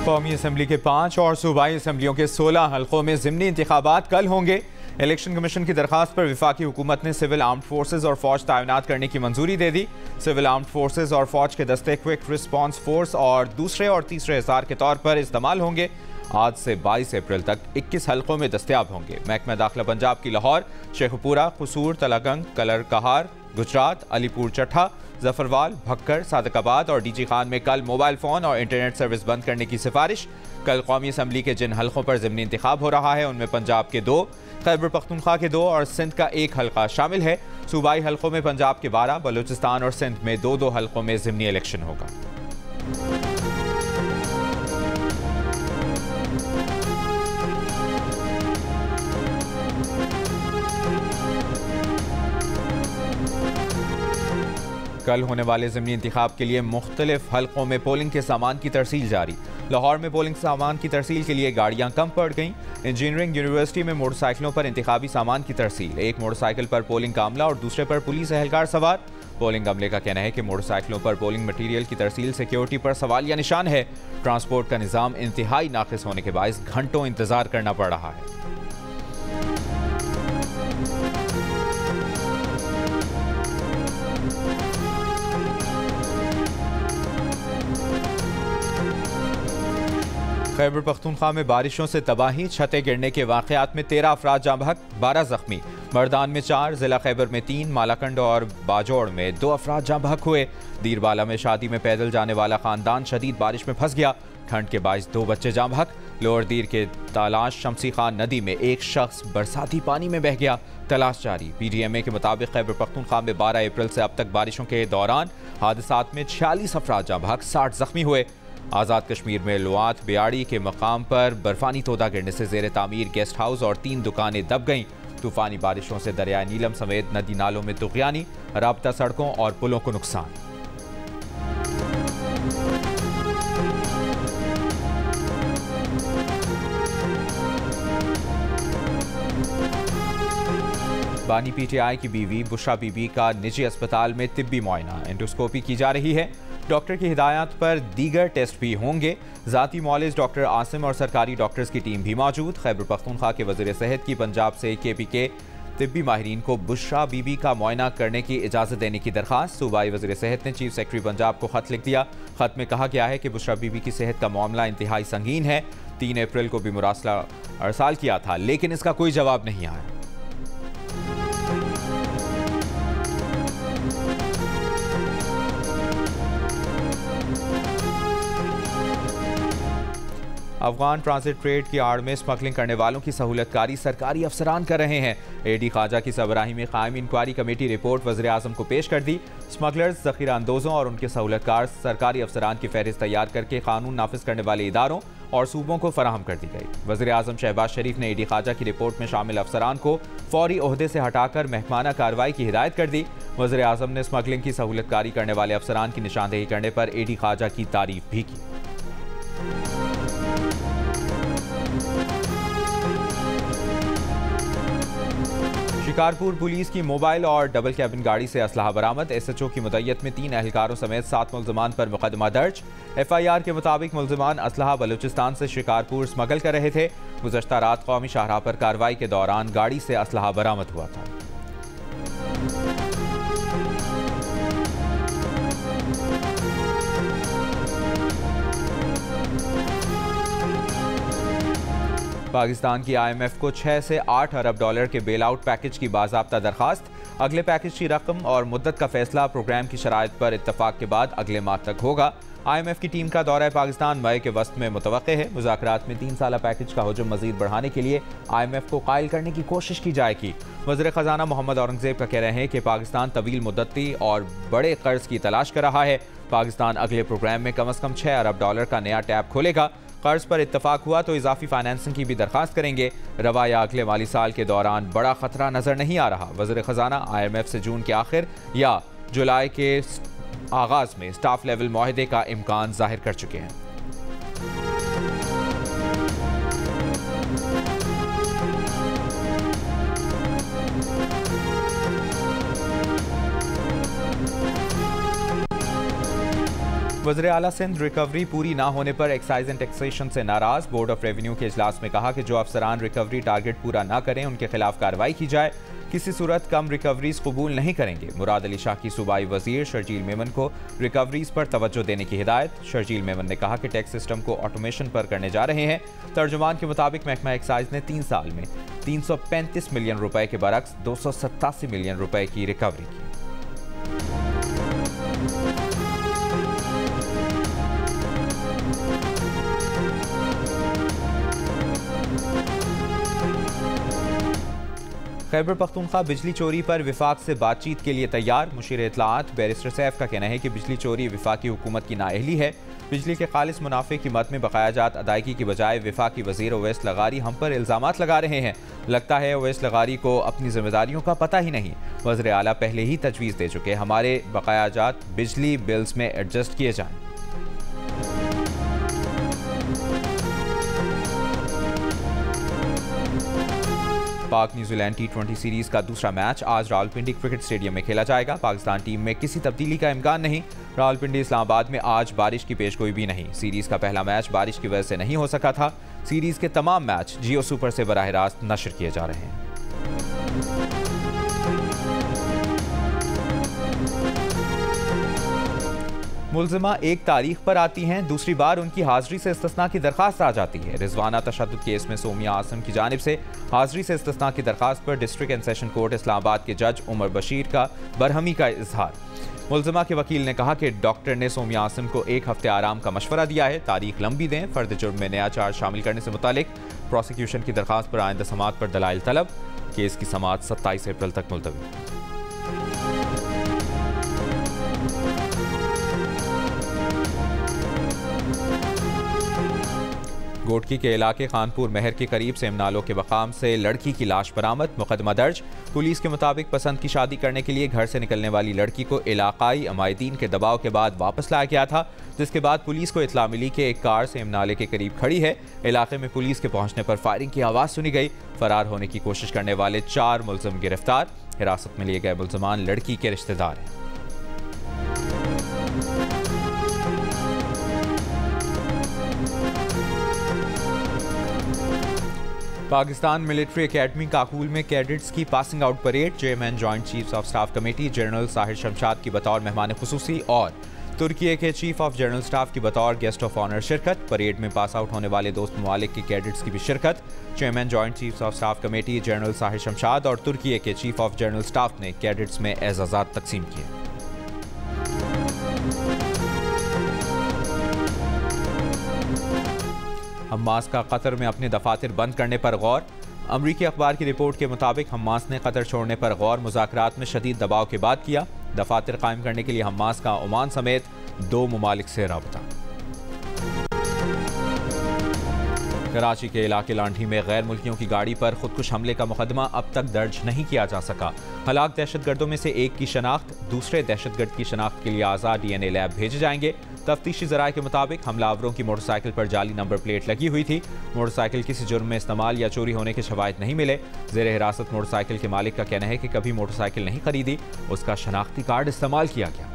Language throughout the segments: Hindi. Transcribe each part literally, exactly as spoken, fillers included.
कौमी असम्बली के पाँच और सूबाई असम्बलियों के सोलह हल्कों में ज़िमनी इंतखाबात कल होंगे। इलेक्शन कमीशन की दरखास्त पर वफाकी हुकूमत ने सिविल आर्म्ड फोर्सेज और फौज तैनात करने की मंजूरी दे दी। सिविल आर्म्ड फोर्सेज और फौज के दस्ते क्विक रिस्पॉन्स फोर्स और दूसरे और तीसरे हिसार के तौर पर इस्तेमाल होंगे। आज से बाईस अप्रैल तक इक्कीस हल्कों में दस्तयाब होंगे। महकमा दाखिला पंजाब की लाहौर, शेखपुरा, कसूर, तलागंग, कलर कहार, गुजरात, अलीपुर चट्ठा, जफरवाल, भक्कर, सादकाबाद और डीजी खान में कल मोबाइल फ़ोन और इंटरनेट सर्विस बंद करने की सिफारिश। कल कौमी असम्बली के जिन हल्कों पर ज़िमनी इंतखाब हो रहा है उनमें पंजाब के दो, खैबर पख्तूनख्वा के दो और सिंध का एक हल्का शामिल है। सूबाई हल्कों में पंजाब के बारह, बलूचिस्तान और सिंध में दो दो हल्कों में ज़िमनी इलेक्शन होगा। कल होने वाले ज़िमनी इंतखाब के लिए मुख्तलिफ हल्कों में पोलिंग के सामान की तरसील जारी। लाहौर में पोलिंग सामान की तरसील के लिए गाड़ियां कम पड़ गईं। इंजीनियरिंग यूनिवर्सिटी में मोटरसाइकिलों पर इंतखाबी सामान की तरसील, एक मोटरसाइकिल पर पोलिंग का अमला और दूसरे पर पुलिस एहलकार सवार। पोलिंग अमले का कहना है कि मोटरसाइकिलों पर पोलिंग मटीरियल की तरसील सिक्योरिटी पर सवालिया निशान है। ट्रांसपोर्ट का निज़ाम इंतहाई नाकिस होने के बायस घंटों इंतजार करना पड़ रहा है। खैबर पख्तूनख्वा में बारिशों से तबाही, छतें गिरने के वाक़यात में तेरह अफराद जाँ बहक, बारह जख्मी। मर्दान में चार, जिला खैबर में तीन, मालाकंड और बाजौड़ में दो अफराद जाँ बहक हुए। दीरबाला में शादी में पैदल जाने वाला खानदान शदीद बारिश में फंस गया। ठंड के बायस दो बच्चे जाँ बहक। लोअर दीर के तालाश शमसी खान नदी में एक शख्स बरसाती पानी में बह गया। तलाश जारी। पी डी एम ए के मुताबिक खैबर पख्तूनख्वा में बारह अप्रैल से अब तक बारिशों के दौरान हादसात में छियालीस अफराद जाँ बहक, साठ जख्मी हुए। आज़ाद कश्मीर में लुआत बियाड़ी के मकाम पर बर्फानी तोदा गिरने से जेर तामीर गेस्ट हाउस और तीन दुकानें दब गईं। तूफानी बारिशों से दरियाए नीलम समेत नदी नालों में तुग़यानी, राब्ता सड़कों और पुलों को नुकसान। बानी पी टी आई की बीवी बुशरा बीबी का निजी अस्पताल में तिब्बी मुआयना, एंडोस्कोपी की जा रही है। डॉक्टर की हिदायत पर दीगर टेस्ट भी होंगे। ज़ाती मौलिज डॉक्टर आसिम और सरकारी डॉक्टर्स की टीम भी मौजूद। खैबर पख्तूनख्वा के वज़ीर सेहत की पंजाब से के पी के तिब्बी माहिरीन को बुशरा बीबी का मुआयना करने की इजाज़त देने की दरख्वास्त। सूबाई वज़ीर सेहत ने चीफ सेक्रेटरी पंजाब को ख़त लिख दिया। ख़त में कहा गया है कि बुशरा बीबी की सेहत का मामला इंतहाई संगीन है। तीन अप्रैल को भी मुरासला अरसाल किया था लेकिन इसका कोई जवाब नहीं आया। अफगान ट्रांजिट ट्रेड की आड़ में स्मगलिंग करने वालों की सहूलतकारी सरकारी अफसरान कर रहे हैं। ए डी ख्वाजा की सरबराही में कायम इंक्वायरी कमेटी रिपोर्ट वज़ीर आज़म को पेश कर दी। स्मगलर्स, ज़ख़ीरा अंदोज़ों और उनके सहूलतकार सरकारी अफसरान की फहरिस्त तैयार करके कानून नाफिज करने वाले इदारों और सूबों को फराहम कर दी गई। वज़ीर आज़म शहबाज शरीफ ने ए डी ख्वाजा की रिपोर्ट में शामिल अफसरान को फौरी ओहदे से हटाकर महकमाना कार्रवाई की हिदायत कर दी। वज़ीर आज़म ने स्मगलिंग की सहूलतकारी करने वाले अफसरान की निशानदेही करने पर ए डी ख्वाजा की तारीफ भी की। शिकारपुर पुलिस की मोबाइल और डबल कैबिन गाड़ी से असलहा बरामद। एस एच ओ की मुद्दत में तीन एहलकारों समेत सात मुल्ज़िमान पर मुकदमा दर्ज। एफ आई आर के मुताबिक मुल्ज़िमान असलहा बलूचिस्तान से शिकारपुर स्मगल कर रहे थे। गुज़श्ता रात कौमी शाहराह पर कार्रवाई के दौरान गाड़ी से असलहा बरामद हुआ था। पाकिस्तान की आई एम एफ को छह से आठ अरब डॉलर के बेल आउट पैकेज की बाज़ाब्ता दरखास्त। अगले पैकेज की रकम और मुद्दत का फैसला प्रोग्राम की शराइत पर इत्तफाक के बाद अगले माह तक होगा। आई एम एफ की टीम का दौरा पाकिस्तान मई के वस्त में मुतवक्के है। मुज़ाकरात में तीन साल पैकेज का हजम मजीद बढ़ाने के लिए आई एम एफ को कायल करने की कोशिश की जाएगी। वज़ीर ख़जाना मोहम्मद औरंगज़ेब का कह रहे हैं कि पाकिस्तान तवील मुद्दती और बड़े कर्ज की तलाश कर रहा है। पाकिस्तान अगले प्रोग्राम में कम अज़ कम छः अरब डॉलर का नया टैब खोलेगा। कर्ज पर इत्तफाक हुआ तो इजाफी फाइनेंसिंग की भी दरखास्त करेंगे। रवा या अगले माली साल के दौरान बड़ा खतरा नजर नहीं आ रहा। वज़ीर ख़जाना आई एम एफ से जून के आखिर या जुलाई के आगाज में स्टाफ लेवल मुआहदे का इम्कान जाहिर कर चुके हैं। वज़ीर आला सिंध रिकवरी पूरी ना होने पर एक्साइज एंड टैक्सेशन से नाराज। बोर्ड ऑफ रेवेन्यू के इजलास में कहा कि जो अफसरान रिकवरी टारगेट पूरा ना करें उनके खिलाफ कार्रवाई की जाए। किसी सूरत कम रिकवरीज कबूल नहीं करेंगे। मुराद अली शाह की सूबाई वजीर शर्जील मेमन को रिकवरीज पर तवज्जो देने की हिदायत। शर्जील मेमन ने कहा कि टैक्स सिस्टम को ऑटोमेशन पर करने जा रहे हैं। तर्जुमान के मुताबिक महकमा एक्साइज ने तीन साल में तीन सौ पैंतीस मिलियन रुपए के बरक्स दो सौ सत्तासी मिलियन रुपए की रिकवरी की। खैबर पख्तूनख्वा बिजली चोरी पर विफाक से बातचीत के लिए तैयार। मुशीर इत्तलाआत बैरिस्टर सैफ का कहना है कि बिजली चोरी विफाकी हुकूमत की नाअहली है। बिजली के खालिस मुनाफे की मद में बकायाजात अदायगी की बजाय विफाकी वजीर ओवैस लगारी हम पर इल्जामात लगा रहे हैं। लगता है ओवैस लगारी को अपनी जिम्मेदारियों का पता ही नहीं। वज़ीर आला पहले ही तजवीज़ दे चुके हमारे बकायाजात बिजली बिल्स में एडजस्ट किए जाएं। पाक न्यूजीलैंड टी ट्वेंटी सीरीज का दूसरा मैच आज रावलपिंडी क्रिकेट स्टेडियम में खेला जाएगा। पाकिस्तान टीम में किसी तब्दीली का इम्कान नहीं। रावलपिंडी इस्लामाबाद में आज बारिश की पेशगोई भी नहीं। सीरीज का पहला मैच बारिश की वजह से नहीं हो सका था। सीरीज के तमाम मैच जियो सुपर से बराह रास्त नशर किए जा रहे हैं। मुलजिमा एक तारीख पर आती हैं, दूसरी बार उनकी हाजिरी से इस्तिस्ना की दरखास्त आ जाती है। रिजवाना तशद्दुद केस में सोमिया आसम की जानिब से हाजिरी से इस्तिस्ना की दरखास्त पर district and session court Islamabad के जज उमर बशीर का बरहमी का इजहार। मुलजिमा के वकील ने कहा कि डॉक्टर ने सोमिया आसम को एक हफ्ते आराम का मशवरा दिया है। तारीख लंबी दें। फर्द जुर्म में नया चार्ज शामिल करने से मुतालिक प्रोसिक्यूशन की दरखास्त पर आइंदा समाअत पर दलाइल तलब। केस की समाअत सत्ताईस अप्रैल तक मुलतवी। गोटकी के इलाके खानपुर महर के करीब सेमनालों के मकाम से लड़की की लाश बरामद। मुकदमा दर्ज। पुलिस के मुताबिक पसंद की शादी करने के लिए घर से निकलने वाली लड़की को इलाकाई अमायदीन के दबाव के बाद वापस लाया गया था, जिसके बाद पुलिस को इतला मिली कि एक कार सेमनाले के करीब खड़ी है। इलाके में पुलिस के पहुंचने पर फायरिंग की आवाज़ सुनी गई। फरार होने की कोशिश करने वाले चार मुलजिम गिरफ्तार। हिरासत में लिए गए मुलजमान लड़की के रिश्तेदार हैं। पाकिस्तान मिलिट्री एकेडमी काकूल में कैडेट्स की passing out parade. Chairman joint chiefs of staff committee general Sahir Shamshad की बतौर मेहमान खुसूसी और तुर्की के चीफ ऑफ जनरल स्टाफ की बतौर गेस्ट ऑफ ऑनर शिरकत। परेड में पास आउट होने वाले दोस्त ममालिक के कैडेट्स की भी शिरकत। Chairman joint chiefs of staff committee general Sahir Shamshad और तुर्की के चीफ ऑफ जनरल स्टाफ ने कैडेट्स में एजाज़ात तकसीम किए। हमास का कतर में अपने दफातर बंद करने पर गौर। अमरीकी अखबार की रिपोर्ट के मुताबिक हमास ने कतर छोड़ने पर गौर मुज़ाकरात में शदीद दबाव के बाद किया। दफातर कायम करने के लिए हमास का ओमान समेत दो ममालिक से राबता। कराची के इलाके लांठी में गैर मुल्कियों की गाड़ी पर खुदकुश हमले का मुकदमा अब तक दर्ज नहीं किया जा सका। हलाक दहशतगर्दों में से एक की शनाख्त, दूसरे दहशतगर्द की शनाख्त के लिए आज़ाद डी एन ए लैब भेजे जाएंगे। तफ्तीशी ज़राए के मुताबिक हमलावरों की मोटरसाइकिल पर जाली नंबर प्लेट लगी हुई थी। मोटरसाइकिल किसी जुर्म में इस्तेमाल या चोरी होने के शवाहिद नहीं मिले। ज़ेर हिरासत मोटरसाइकिल के मालिक का कहना है कि कभी मोटरसाइकिल नहीं खरीदी, उसका शनाख्ती कार्ड इस्तेमाल किया गया।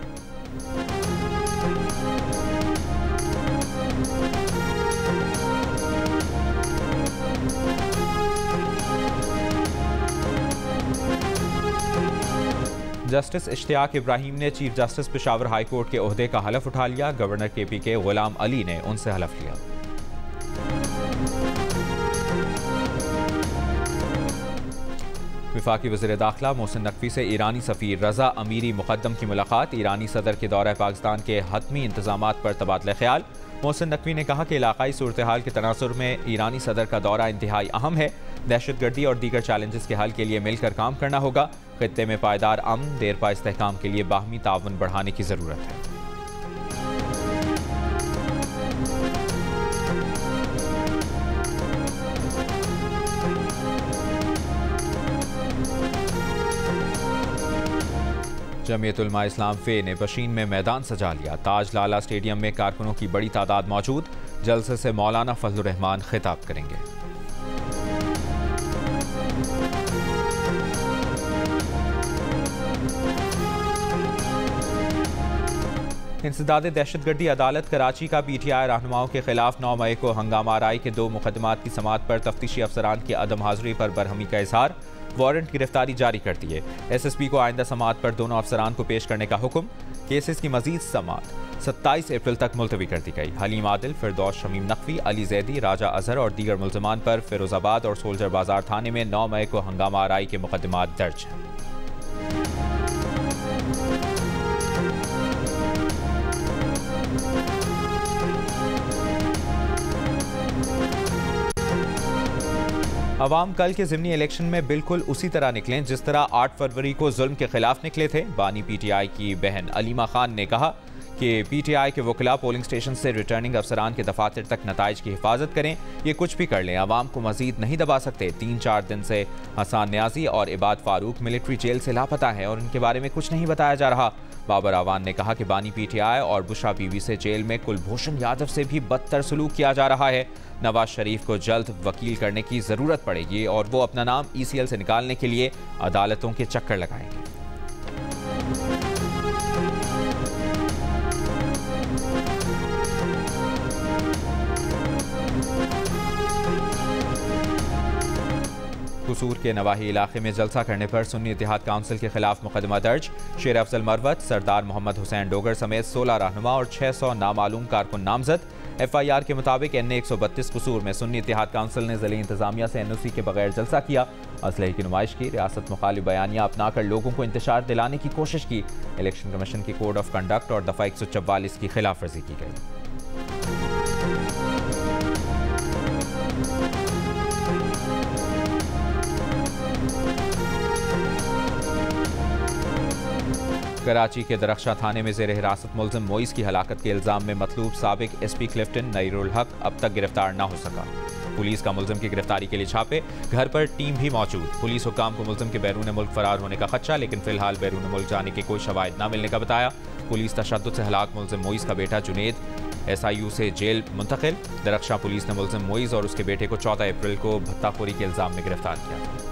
जस्टिस इश्तियाक इब्राहिम ने chief justice Peshawar high court के ओहदे का हलफ उठा लिया। गवर्नर के पी के गुलाम अली ने उनसे हलफ लिया। वफाकी वज़ीर दाखिला मोहसिन नकवी से ईरानी सफ़ीर रज़ा अमीरी मुक़द्दम की मुलाकात। ईरानी सदर के दौरे पाकिस्तान के हतमी इंतजामात पर तबादला ख्याल। मोहसिन नकवी ने कहा कि इलाकाई सूरत हाल के तनासुर में ईरानी सदर का दौरा इंतहाई अहम है। दहशतगर्दी और दीगर चैलेंजेस के हल के लिए मिलकर काम करना होगा। खित्ते में पायदार अमन देरपा इस्तेहकाम के लिए बाहमी ताउन बढ़ाने की ज़रूरत है। जमीयत उलमा इस्लाम फे ने बशीन में मैदान सजा लिया। ताज लाला स्टेडियम में कारकुनों की बड़ी तादाद मौजूद। जलसे से मौलाना फजलुर रहमान खिताब करेंगे। इंसदाद दहशतगर्दी अदालत कराची का पी टी आई रहनुमाओं के खिलाफ नौ मई को हंगामा आराई के दो मुकदमात की समाअत पर तफ्तीशी अफसरान की अदम हाजिरी पर बरहमी का इजहार, वारंट गिरफ्तारी जारी कर दिए। एस एस पी को आइंदा समाअत पर दोनों अफसरान को पेश करने का हुक्म। केसेस की मजीद समाअत सत्ताईस अप्रैल तक मुलतवी कर दी गई। हलीम आदिल, फिरदौस शमीम नकवी, अली जैदी, राजा अजहर और दीगर मुल्जमान पर फिरोजाबाद और सोल्जर बाजार थाने में नौ मई को हंगामा आराई के मुकदमात दर्ज हैं। अवाम कल के ज़िमनी इलेक्शन में बिल्कुल उसी तरह निकलें जिस तरह आठ फरवरी को जुल्म के खिलाफ निकले थे। बानी पी टी आई की बहन अलीमा खान ने कहा कि पी टी आई के वकला पोलिंग स्टेशन से रिटर्निंग अफसरान के दफातर तक नताइज की हिफाजत करें, ये कुछ भी कर लें, अवाम को मजीद नहीं दबा सकते। तीन चार दिन से हसान न्याजी और इबाद फारूक मिलिट्री जेल से लापता हैं और उनके बारे में कुछ नहीं बताया जा रहा। बाबर आवान ने कहा कि बानी पी टी आई और बुशरा बीवी से जेल में कुलभूषण यादव से भी बदतर सलूक किया जा रहा है। नवाज शरीफ को जल्द वकील करने की ज़रूरत पड़ेगी और वो अपना नाम ई सी एल से निकालने के लिए अदालतों के चक्कर लगाएंगे। कसूर के नवाही इलाके में जलसा करने पर सुन्नी इत्तेहाद काउंसिल के खिलाफ मुकदमा दर्ज। शेर अफजल मरवत, सरदार मोहम्मद हुसैन डोगर समेत सोलह रहनुमा और छह सौ नामालूम कारकुन नामजद। एफ आई आर के मुताबिक एन ए एक सौ बत्तीस कसूर में सुन्नी इत्तेहाद काउंसिल ने ज़िले इंतजामिया से एन ओ सी के बगैर जलसा किया, असलहे की नुमाइश की, रियासत मुखालिफ बयानियाँ अपनाकर लोगों को इंतशार दिलाने की कोशिश की। इलेक्शन कमीशन की कोड ऑफ कंडक्ट और दफ़ा एक सौ चवालीस की खिलाफ वर्जी की गई। कराची के दरख्शा थाने में जेर हिरासत मुलजिम मोइस की हलाकत के इल्जाम में मतलूब साबिक एस पी क्लिफ्टन नईरुल हक अब तक गिरफ्तार न हो सका। पुलिस का मुलजिम की गिरफ्तारी के लिए छापे, घर पर टीम भी मौजूद। पुलिस हुकाम को मुलजिम के बैरून मुल्क फरार होने का खदशा, लेकिन फिलहाल बैरून मुल्क जाने के कोई शवाहिद न मिलने का बताया। पुलिस तशद्दुद से हलाक मुलजिम मोइस का बेटा जुनेद एस आई यू से जेल मुंतकिल। दरख्शा पुलिस ने मुलजिम मोइस और उसके बेटे को चौदह अप्रैल को भत्ताखोरी के इल्जाम में गिरफ्तार किया।